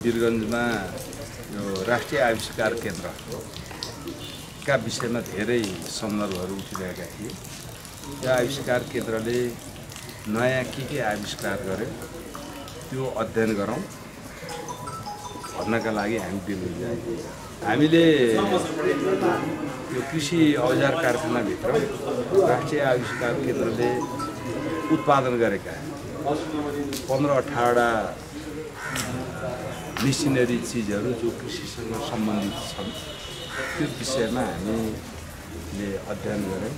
वीरगञ्जमा यो राष्ट्रिय आविष्कार केन्द्रका विषयमा धेरै सन्दर्भहरू उठिरहेका थिए। यो आविष्कार केन्द्रले नयाँ के आविष्कार गर्यो त्यो अध्ययन गरौँ भन्नका लागि हामी दिल्ली गयौँ। हामीले यो कृषि औजार कारखानाभित्र राष्ट्रिय आविष्कार केन्द्रले उत्पादन गरेका 15-18 मिसिनरी चिजहरू जो कृषिसँग सम्बन्धित छन् त्यो विषयमा हामीले अध्ययन गऱ्यौँ।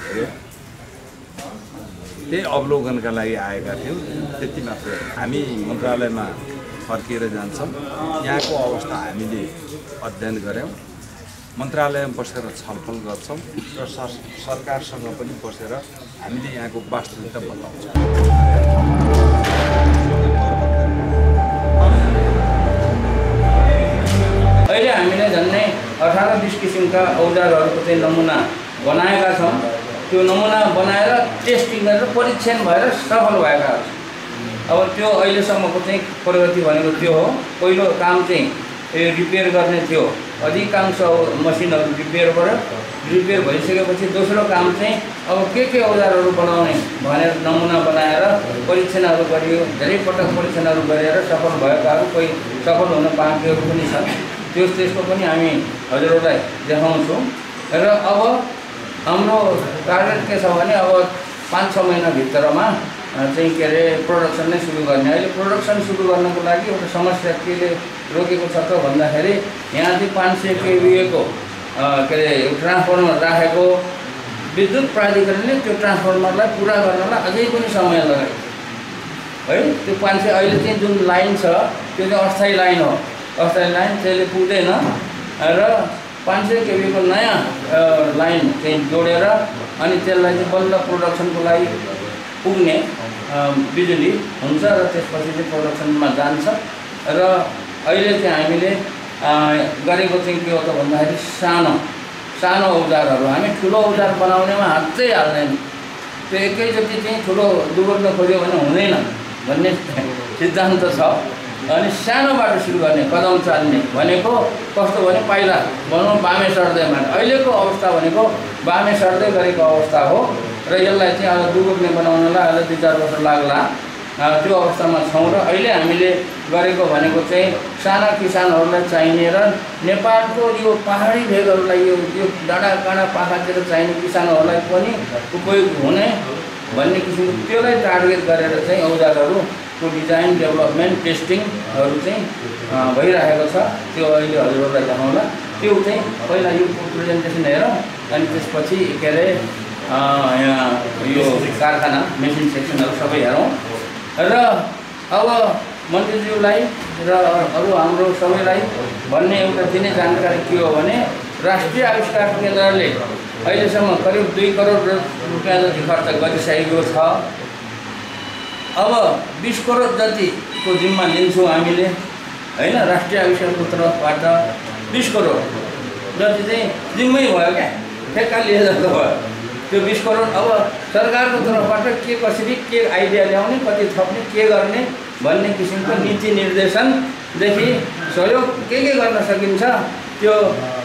त्यही अवलोकनका लागि आएका थियौँ। त्यति मात्र हामी मन्त्रालयमा फर्किएर जान्छौँ। यहाँको अवस्था हामीले अध्ययन गऱ्यौँ। मन्त्रालयमा बसेर छलफल गर्छौँ र सरकारसँग पनि बसेर हामीले यहाँको वास्तविकता बताउँछौँ। अहिले हामीले झन्डै 18-20 किसिमका औजारहरूको चाहिँ नमुना बनाएका छौँ। त्यो नमुना बनाएर टेस्टिङ गरेर परीक्षण भएर सफल भएका छन्। अब त्यो अहिलेसम्मको चाहिँ प्रगति भनेको त्यो हो। पहिलो काम चाहिँ रिपेयर गर्ने थियो। अधिकांश मसिनहरू रिपेयर भइसकेपछि दोस्रो काम चाहिँ अब के औजारहरू बनाउने भनेर नमुना बनाएर परीक्षणहरू गरियो। धेरै पटक परीक्षणहरू गरेर सफल भएकाहरू कोही सफल हुन बाँकीहरू पनि छन्। त्यसको पनि हामी हजुरहरूलाई देखाउँछौँ। र अब हाम्रो टार्गेट के छ भने अब 5-6 महिनाभित्रमा चाहिँ के अरे प्रोडक्सन नै सुरु गर्ने। अहिले प्रोडक्सन सुरु गर्नको लागि एउटा समस्या केले रोकेको छ त भन्दाखेरि यहाँ चाहिँ 500 kVA को के अरे ट्रान्सफर्मर राखेको विद्युत प्राधिकरणले त्यो ट्रान्सफर्मरलाई पुरा गर्नलाई अझै पनि समय लगायो है। त्यो 500 अहिले चाहिँ जुन लाइन छ त्यो चाहिँ अस्थायी लाइन हो। अस्थायी लाइन त्यसले पुग्दैन र 500 kVA को नयाँ लाइन चाहिँ जोडेर अनि त्यसलाई चाहिँ बल्ल प्रोडक्सनको लागि पुग्ने बिजुली हुन्छ र त्यसपछि चाहिँ प्रोडक्सनमा जान्छ। र अहिले चाहिँ हामीले गरेको चाहिँ के हो त भन्दाखेरि सानो औजारहरू हामी ठुलो औजार बनाउनेमा हात चाहिँ हाल्दैन। त्यो एकैचोटि चाहिँ ठुलो दुबोल्न खोज्यो भने हुँदैन भन्ने सिद्धान्त छ। अनि सानोबाट सुरु गर्ने कदम चाल्ने भनेको कस्तो भने पहिला भनौँ बामे सर्दैमा अहिलेको अवस्था भनेको बामे सर्दै गरेको अवस्था हो र यसलाई चाहिँ अब दुबोल्ने बनाउनलाई अहिले 2-4 वर्ष लाग्ला। त्यो अवस्थामा छौँ र अहिले हामीले गरेको भनेको चाहिँ साना किसानहरूलाई चाहिने र नेपालको यो पहाडी भेगहरूलाई यो डाँडाकाँडा पाखातिर चाहिने किसानहरूलाई पनि उपयोग हुने भन्ने किसिमको त्यसलाई टार्गेट गरेर चाहिँ औजारहरूको डिजाइन डेभलपमेन्ट टेस्टिङहरू चाहिँ भइरहेको छ। त्यो अहिले हजुरहरूलाई देखाउँला। त्यो चाहिँ पहिला यो प्रेजेन्टेसन हेरौँ अनि त्यसपछि के अरे यहाँ यो कारखाना मेसिन सेक्सनहरू सबै हेरौँ। र अब मन्त्रीज्यूलाई र अरू हाम्रो सबैलाई भन्ने एउटा दिने जानकारी के हो भने राष्ट्रिय आविष्कार केन्द्रले अहिलेसम्म करिब 2 करोड रुपियाँ जति खर्च गरिसकेको छ। अब 20 करोड जतिको जिम्मा लिन्छौँ हामीले होइन। राष्ट्रिय आविष्कारको तर्फबाट 20 करोड जति चाहिँ जिम्मै भयो क्या, ठेक्का लिए जस्तो भयो। त्यो 20 करोड अब सरकारको तर्फबाट के कसरी के आइडिया ल्याउने, कति थप्ने, के गर्ने भन्ने किसिमको नीति निर्देशनदेखि सहयोग के गर्न सकिन्छ त्यो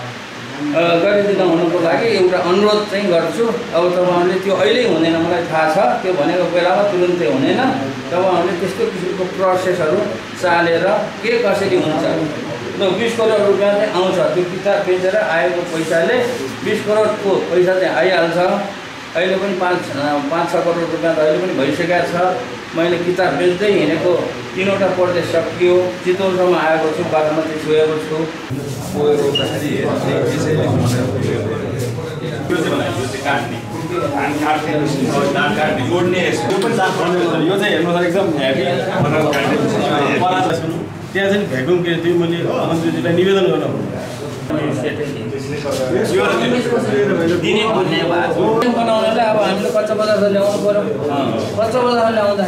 गरिदिनु हुनुको लागि एउटा अनुरोध चाहिँ गर्छु। अब तपाईँहरूले त्यो अहिले हुँदैन मलाई थाहा छ, त्यो भनेको बेलामा तुरुन्तै हुँदैन। तपाईँहरूले त्यस्तो किसिमको प्रोसेसहरू चालेर के कसरी हुन्छ। 20 करोड रुपियाँ चाहिँ आउँछ। त्यो किताब बेचेर आएको पैसाले 20 करोडको पैसा चाहिँ आइहाल्छ। अहिले पनि 5-6 करोड रुपियाँ त अहिले पनि भइसकेको छ। मैले किताब बेच्दै हिँडेको 3वटा प्रदेश सकियो। चितवनसम्म आएको छु, बागमती छोएको छु। त्यहाँ चाहिँ भ्याकुम के थियो मैले मन्त्रीजीलाई निवेदन गर्न बनाउनलाई अब हामीले कच्चा पदार्थ ल्याउनु पर्यो। कच्चा पदार्थ ल्याउँदा